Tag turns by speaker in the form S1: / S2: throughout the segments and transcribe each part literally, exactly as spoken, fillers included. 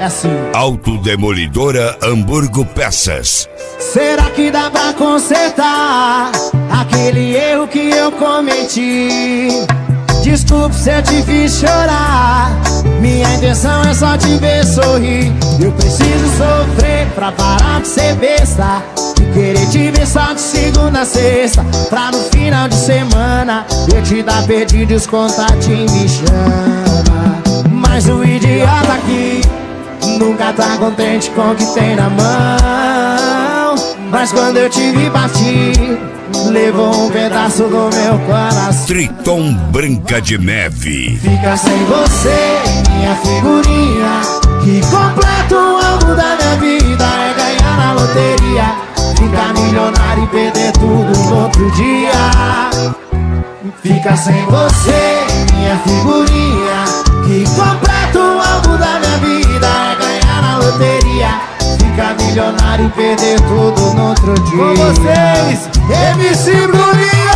S1: assim.
S2: Autodemolidora Hamburgo Peças.
S1: Será que dá pra consertar aquele erro que eu cometi? Desculpe se eu te fiz chorar, minha intenção é só te ver sorrir. Eu preciso sofrer pra parar de ser besta, de querer te ver só de segunda a sexta, pra no final de semana eu te dar perdido e os contatinhos me chama. Mas o idiota aqui nunca tá contente com o que tem na mão. Mas quando eu te vi partir, levou um pedaço do meu coração.
S2: Triton Branca de Neve.
S1: Fica sem você, minha figurinha, que completa o álbum da minha vida. É ganhar na loteria, ficar milionário e perder tudo no outro dia. Fica sem você, minha figurinha, que completa o álbum da minha vida. É ganhar na loteria, ficar milionário e perder tudo no outro dia. Com vocês, M C Bruninho!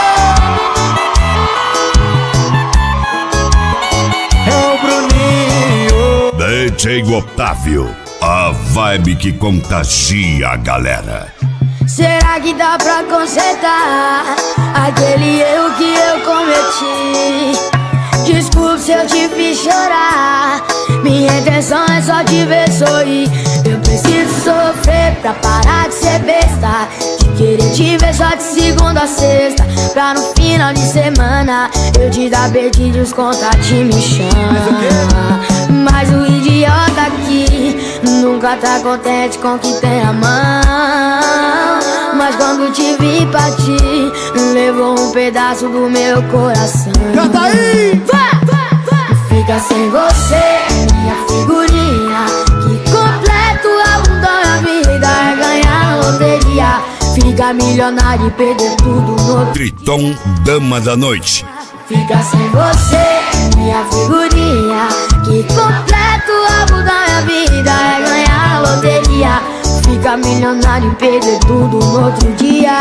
S1: É o Bruninho.
S2: D J Otávio, a vibe que contagia a galera.
S3: Será que dá pra consertar aquele erro que eu cometi? Desculpe se eu te fiz chorar, minha intenção é só te ver sorrir. Eu preciso sofrer pra parar de ser besta, de querer te ver só de segunda a sexta, pra no final de semana eu te dar perdido e os contatinhos me chama. Mas o idiota aqui nunca tá contente com o que tem a mão. Mas quando te vi partir, levou um pedaço do meu coração.
S1: Canta aí!
S3: Vai, vai, vai. Fica sem você, minha figurinha, que completa o álbum da minha vida. É ganhar na loteria, ficar milionário e perder tudo no outro.
S2: Triton Dama da Noite.
S3: Fica sem você, minha figurinha, que completa o álbum da minha vida. É ganhar na loteria, ficar milionário e perder tudo no outro dia.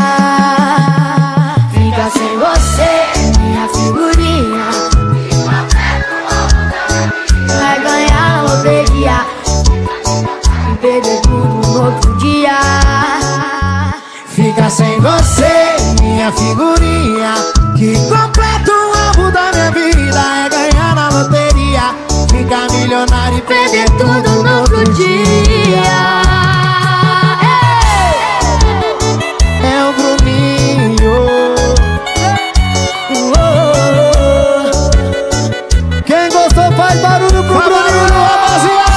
S3: Fica sem você, minha figurinha, que completa o álbum da minha vida. É ganhar na loteria e perder tudo no outro dia.
S1: Fica sem você, minha figurinha, que completa o álbum da minha vida. É ganhar na loteria, ficar milionário e perder tudo no outro dia. É o Bruninho. Quem gostou faz barulho pro Bruninho, rapaziada.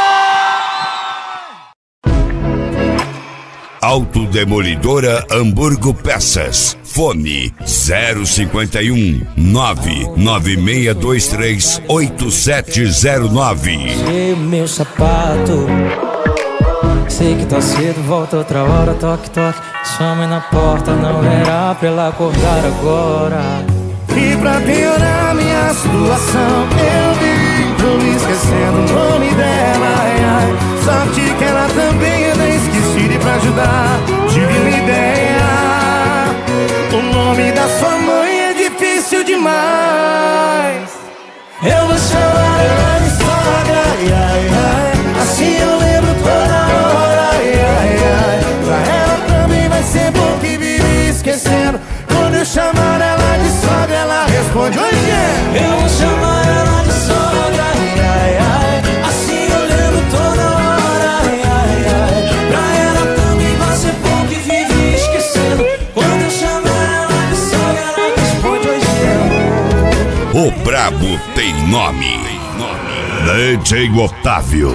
S2: Autodemolidora Hamburgo Peças. Fone zero cinquenta e um, nove nove seis dois três, oito sete zero nove.
S4: Cheio meu sapato, sei que tá cedo, volta outra hora, toque, toque. Sua mãe na porta, não era pra ela acordar agora.
S1: E pra piorar minha situação, eu vivo esquecendo o nome dela, ai, ai. Sorte que ela também é bem esquecida, e pra ajudar tive uma ideia. O nome da sua mãe é difícil demais. Eu vou chamar ela de sogra, ai, ai, ai. Assim eu lembro toda hora, ai, ai, ai. Pra ela também vai ser bom que vive esquecendo. Quando eu chamar ela de sogra, ela responde: oi, gente.
S4: Eu vou chamar ela de sogra, ai, ai, ai. Assim eu lembro toda hora, ai, ai, ai. Pra ela também vai ser bom que vive esquecendo. Quando eu chamar ela de sogra, ela responde: oi, gente.
S2: O brabo tem nome. D J Otávio.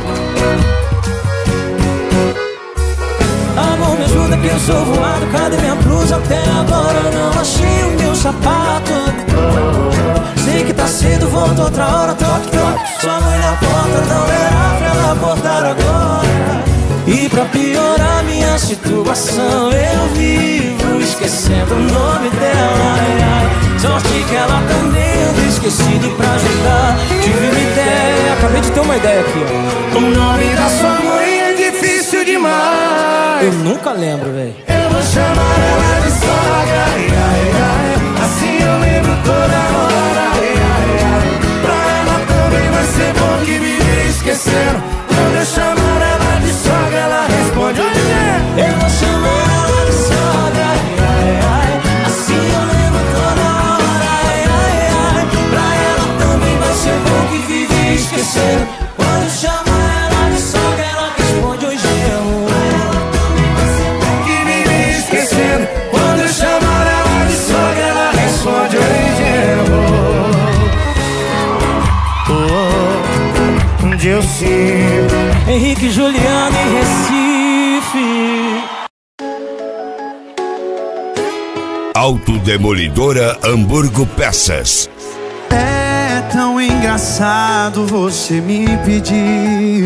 S4: Amor, me ajuda que eu sou voado. Cadê minha blusa? Até agora eu não achei o meu sapato. Sei que tá cedo, volta outra hora, toque, toque. Sua mãe na porta, não era pra ela acordar agora. E pra piorar minha situação, eu vivo esquecendo o nome dela, ai, ai. Sorte que ela também anda esquecida, e pra ajudar tive uma ideia. Acabei de ter uma ideia aqui, ó.
S1: O nome da sua mãe é difícil demais.
S4: Eu nunca lembro, velho.
S1: Eu vou chamar ela de sogra, ai, ai, ai. Assim eu lembro toda hora, ai, ai, ai. Pra ela também vai ser bom que vive esquecendo. eu sinto.
S4: Henrique e Juliano em Recife.
S2: Autodemolidora Hamburgo Peças.
S5: É tão engraçado você me pedir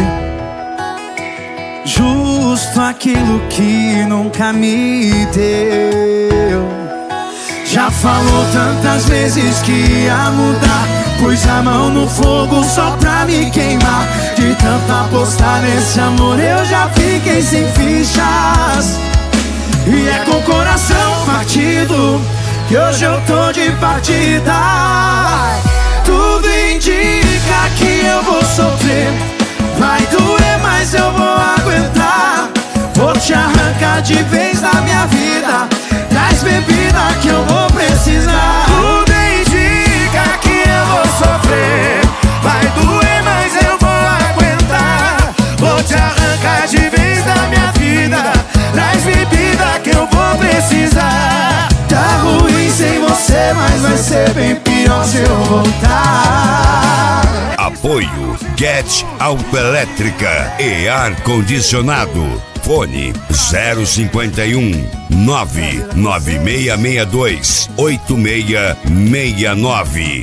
S5: justo aquilo que nunca me deu. Já falou tantas vezes que ia mudar, pus a mão no fogo só pra me queimar. De tanto apostar nesse amor eu já fiquei sem fichas. E é com o coração partido que hoje eu tô de partida. Tudo indica que eu vou sofrer, vai doer, mas eu vou aguentar. Vou te arrancar de vez da minha vida, traz bebida que eu vou precisar. Tudo indica que eu vou sofrer, vai doer, mas eu vou aguentar. Vou te arrancar de vez da minha vida, traz bebida que eu vou precisar. Tá ruim sem você, mas vai ser bem pior se eu voltar.
S2: Apoio Get Autoelétrica e Ar Condicionado. Fone zero cinquenta e um, nove nove seis seis dois, oito seis seis nove.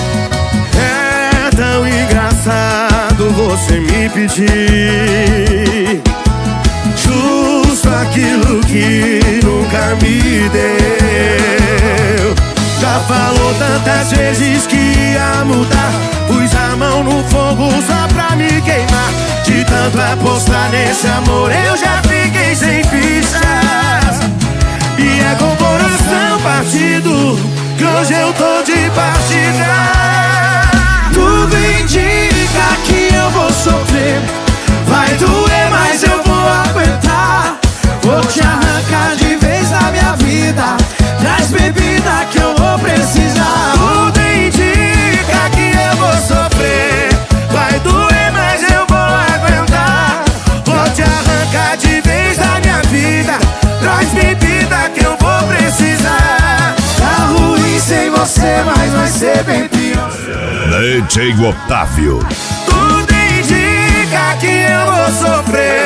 S1: É tão engraçado você me pedir justo aquilo que nunca me deu. Já falou tantas vezes que ia mudar, pus a mão no fogo só pra me queimar. De tanto apostar nesse amor eu já fiquei sem fichas. E é com o coração partido que hoje eu tô de partida. Tudo indica que eu vou sofrer, vai doer, mas eu vou aguentar. Vou te arrancar de vez da minha vida, traz bebida que eu vou precisar. Tudo indica que eu vou sofrer, vai doer, mas eu vou aguentar. Vou te arrancar de vez da minha vida, traz bebida que eu vou precisar. Tá ruim sem você, mas vai ser bem pior.
S2: D J Otávio.
S1: Tudo indica que eu vou sofrer,